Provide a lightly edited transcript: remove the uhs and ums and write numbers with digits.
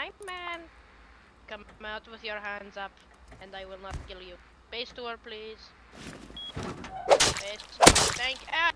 my man. Come out with your hands up, and I will not kill you. Base tour, please. Base tour. Thank. Ah,